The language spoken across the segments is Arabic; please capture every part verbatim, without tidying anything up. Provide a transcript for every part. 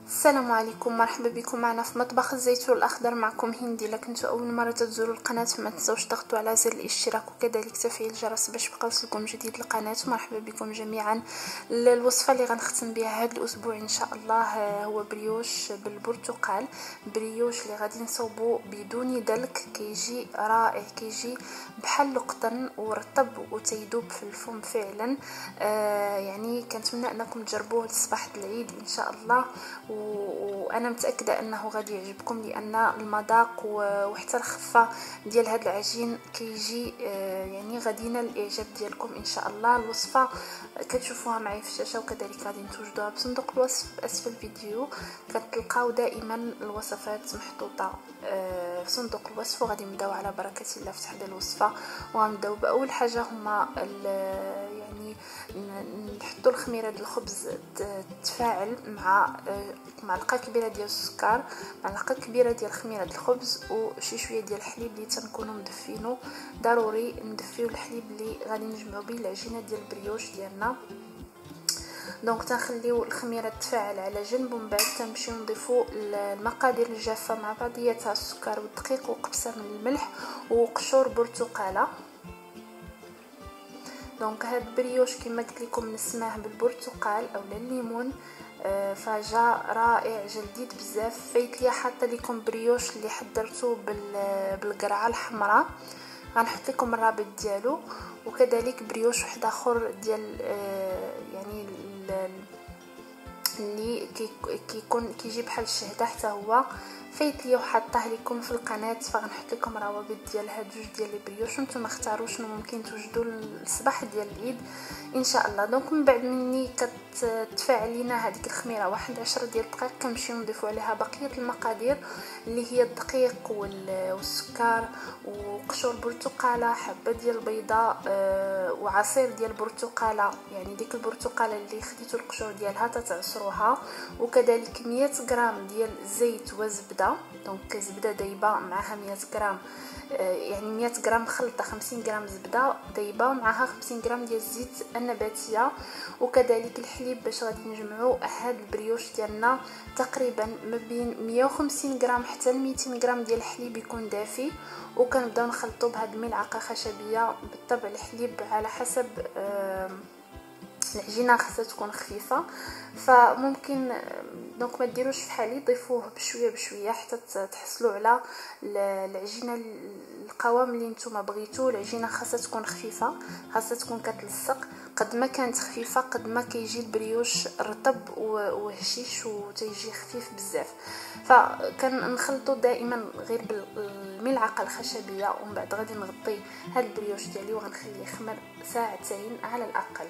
السلام عليكم، مرحبا بكم معنا في مطبخ الزيتون الاخضر. معكم هندي. الا كنتوا اول مره تزوروا القناه فما تنسوش تضغطوا على زر الاشتراك وكذلك تفعيل الجرس باش يبقى يوصلكم جديد القناه. مرحبا بكم جميعا. الوصفه اللي غنختم بها هذا الاسبوع ان شاء الله هو بريوش بالبرتقال. بريوش اللي غادي نصوبو بدون دلك، كيجي رائع، كيجي بحال القطن ورطب وتيدوب في الفم فعلا. آه يعني كنتمنى انكم تجربوه لصباح العيد ان شاء الله، وانا متاكده انه غادي يعجبكم لان المذاق وحتى الخفه ديال هذا العجين كيجي يعني غادي ينال الاعجاب ديالكم ان شاء الله. الوصفه كتشوفوها معي في الشاشه وكذلك غادي توجدوها بصندوق الوصف اسفل الفيديو. كتلقاو دائما الوصفات محطوطه في صندوق الوصف، وغادي نبداو على بركه الله في هذه الوصفه. وغنبداو باول حاجه هما يعني نحطوا الخميره ديال الخبز تتفاعل مع معلقه كبيره ديال السكر، معلقه كبيره ديال الخميره ديال الخبز وشي شويه ديال الحليب اللي تنكونوا مدفينو. ضروري ندفيو الحليب اللي غادي نجمعوا به العجينه ديال البريوش ديالنا. دونك تنخليو الخميره تتفاعل على جنب، ومن بعد تنمشيو نضيفوا المقادير الجافه مع بعضياتها، السكر والدقيق وقبصه من الملح وقشور برتقاله. دونك هاد البريوش كما قلت لكم نسماه بالبرتقال اولا الليمون، آه فجا رائع جلديد بزاف. فايت ليا حاطه لكم بريوش اللي حضرته بالقرعه الحمراء، غنحط لكم الرابط ديالو، وكذلك بريوش واحد اخر ديال آه يعني اللي كيكون كيجي بحال الشهده حتى هو فايت ليا وحطاه لكم في القناه، فغنحط لكم روابط ديال هاد جوج ديال البريوش وانتم اختاروا شنو ممكن توجدوا الصباح ديال العيد ان شاء الله. دونك من بعد مني كتفاعل لينا هذيك الخميره واحد عشرة ديال الدقائق، كنمشيو نضيفوا عليها بقيه المقادير اللي هي الدقيق والسكر وقشور برتقاله، حبه ديال البيضه آه وعصير ديال البرتقاله، يعني ديك البرتقاله اللي خديتوا القشور ديالها تتعصروها، وكذلك مية غرام ديال الزيت وزبده. دونك زبده دايبه معها مية غرام، يعني مية غرام خلطه، خمسين غرام زبده دايبه ومعها خمسين غرام ديال الزيت النباتيه، وكذلك الحليب باش غادي نجمعوا هاد البريوش ديالنا تقريبا ما بين مية وخمسين غرام حتى ل ميتين غرام ديال الحليب يكون دافي. وكنبداو نخلطوا بهاد الملعقه خشبيه. بالطبع الحليب على حسب آه العجينه خاصها تكون خفيفه، فممكن دونك ما ديروش فحالي، ضيفوه بشويه بشويه حتى تحصلوا على العجينه القوام اللي نتوما بغيتو. العجينه خاصها تكون خفيفه، خاصها تكون كتلصق. قد ما كانت خفيفه قد ما كيجي البريوش رطب وهشيش وتيجي خفيف بزاف. فكنخلطوا دائما غير بالملعقه الخشبيه، ومن بعد غادي نغطي هذا البريوش ديالي وغنخليه يخمر ساعتين على الاقل.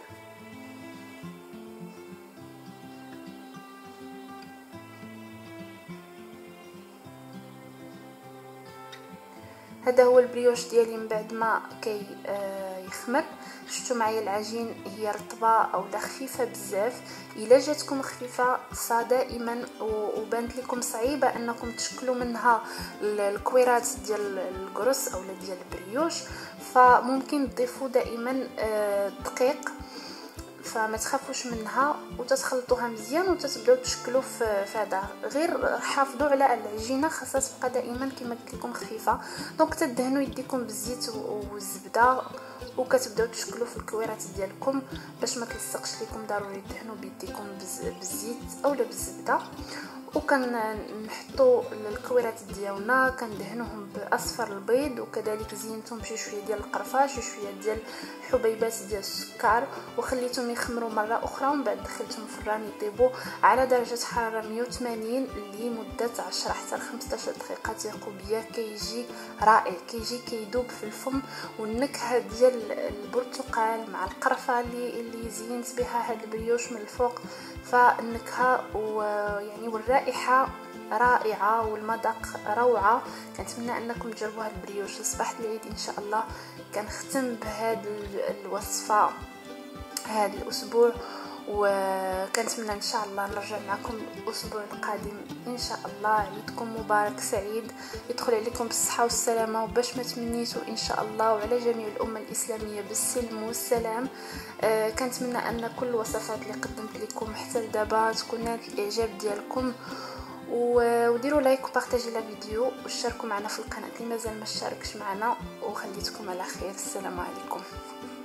هذا هو البريوش ديالي من بعد ما كي آه يخمر. شفتوا معايا العجين هي رطبه او لا خفيفه بزاف. الا جاتكم خفيفه دائما وبانت لكم صعيبه انكم تشكلوا منها الكويرات ديال القرص او ديال البريوش، فممكن تضيفوا دائما آه دقيق، فما تخافوش منها وتتخلطوها مزيان وتتبداو تشكلوا في هذا. غير حافظوا على العجينه خاصها تبقى دائما كما قلت لكم خفيفه. دونك تدهنوا يديكم بالزيت والزبده وكتبداو تشكلوا في الكويرات ديالكم باش ما تلصقش لكم. ضروري تدهنوا بيديكم بالزيت اولا بالزبده. وكنحطوا الكويرات ديالنا كندهنوهم باصفر البيض، وكذلك زينتهم بشي شويه ديال القرفه، شي شويه ديال حبيبات ديال السكر، وخليتهم يخمروا مره اخرى. ومن بعد دخلتهم في الفران يطيبوا على درجه حراره مية وثمانين لمده عشرة حتى خمسطاش دقيقه. ثقوا بيا كيجي رائع، كيجي كيدوب في الفم، والنكهه ديال البرتقال مع القرفه اللي اللي زينت بها هاد البريوش من الفوق، فالنكهه ويعني والرائحه رائعه والمذاق روعه. كنتمنى انكم تجربوا هاد البريوش لصباح العيد ان شاء الله. كنختم بهاد الوصفه هذا الاسبوع، وكنتمنى ان شاء الله نرجع معكم الاسبوع القادم ان شاء الله. عيدكم مبارك سعيد، يدخل عليكم بالصحه والسلامه وباش ما تمنيتوا ان شاء الله، وعلى جميع الامه الاسلاميه بالسلم والسلام. آه كنتمنى ان كل الوصفات اللي قدمت لكم حتى لدابا تكون نالت الاعجاب ديالكم، وديروا لايك وبارطاجي لا فيديو وشاركوا معنا في القناه اللي مازال ما اشتركش معنا، وخليتكم على خير. السلام عليكم.